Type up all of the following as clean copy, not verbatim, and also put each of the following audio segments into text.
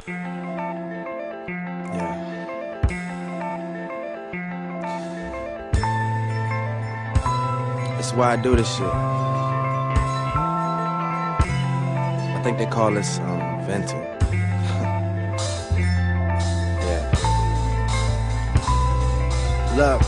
Yeah. That's why I do this shit. I think they call this venting. Yeah. Look.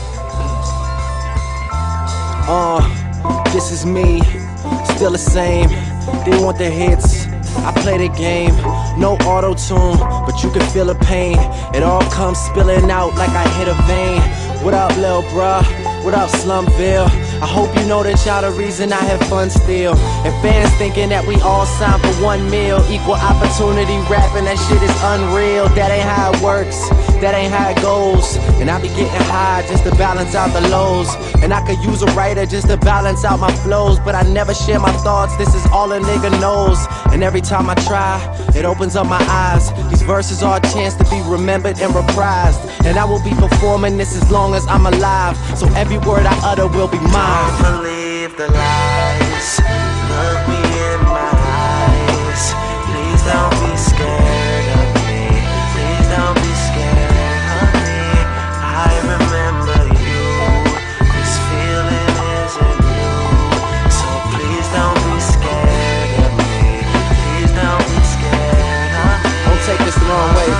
This is me, still the same. They want the hits, I play the game. No auto-tune, but you can feel the pain. It all comes spilling out like I hit a vein. What up, lil' bruh? What up, SlumVille? I hope you know that y'all the reason I have fun still. And fans thinking that we all signed for 1 meal. Equal opportunity rapping, that shit is unreal. That ain't how it works, that ain't how it goes. And I be getting high just to balance out the lows. And I could use a writer just to balance out my flows. But I never share my thoughts, this is all a nigga knows. And every time I try, it opens up my eyes. These verses are a chance to be remembered and reprised. And I will be performing this as long as I'm alive. So every word I utter will be mine. Don't believe the lies. Look me in my eyes. Please don't be scared of me. Please don't be scared of me. I remember you. This feeling isn't new. So please don't be scared of me. Please don't be scared of me. Don't take this the wrong way,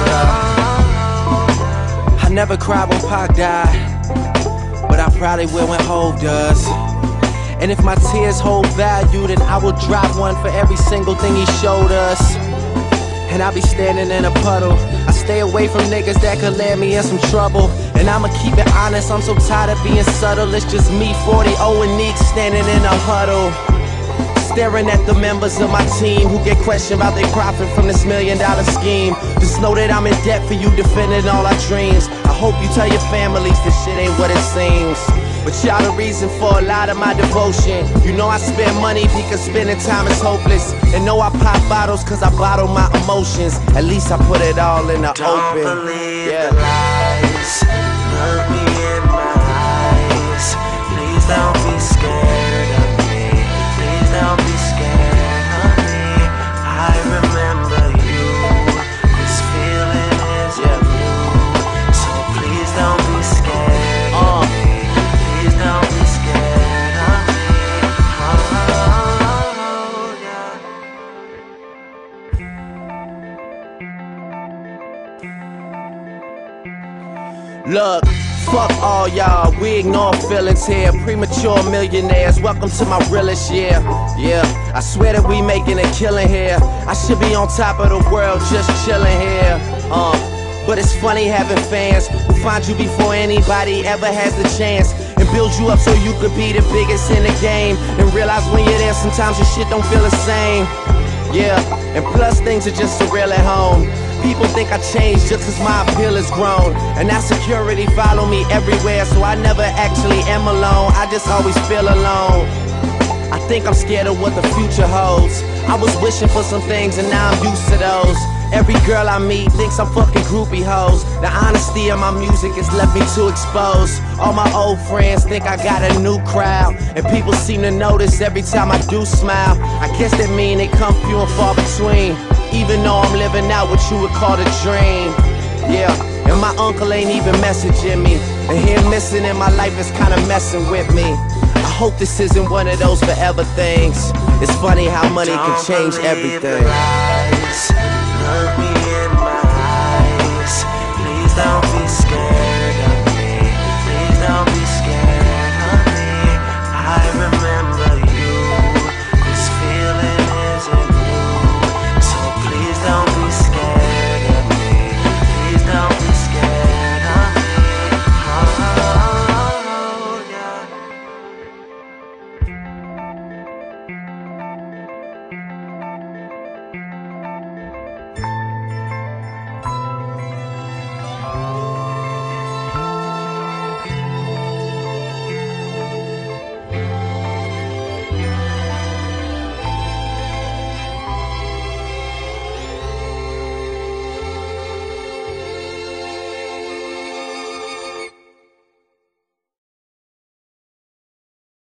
but I never cried when Pac died, but I probably will when Hov does. And if my tears hold value, then I will drop one for every single thing he showed us. And I'll be standing in a puddle. I stay away from niggas that could land me in some trouble. And I'ma keep it honest, I'm so tired of being subtle. It's just me, 40, O, and Neek standing in a huddle, staring at the members of my team who get questioned about their profit from this $1 million scheme. Just know that I'm in debt for you defending all our dreams. I hope you tell your families this shit ain't what it seems. But y'all the reason for a lot of my devotion. You know I spend money because spending time is hopeless. And know I pop bottles cause I bottle my emotions. At least I put it all in the open. Don't believe the lies. Look me in my eyes. Please don't be scared of me. Please don't be scared of me. I remember you. This feeling isn't new. So please don't be scared of me. Please don't be scared of me. Oh, yeah. Look, fuck all y'all, we ignore feelings here. Premature millionaires, welcome to my realest year. Yeah, I swear that we making a killing here. I should be on top of the world, just chilling here. But it's funny having fans who find you before anybody ever has the chance, and build you up so you could be the biggest in the game. And realize when you're there, sometimes your shit don't feel the same. Yeah, and plus things are just surreal at home. People think I changed just cause my appeal has grown. And that security follow me everywhere, so I never actually am alone. I just always feel alone. I think I'm scared of what the future holds. I was wishing for some things and now I'm used to those. Every girl I meet thinks I'm fucking groupie hoes. The honesty of my music has left me too exposed. All my old friends think I got a new crowd, and people seem to notice every time I do smile. I guess that mean they come few and far between, even though I'm living out what you would call a dream. Yeah, and my uncle ain't even messaging me, and him missing in my life is kinda messing with me. I hope this isn't one of those forever things. It's funny how money can change everything. Look me in my eyes. Please don't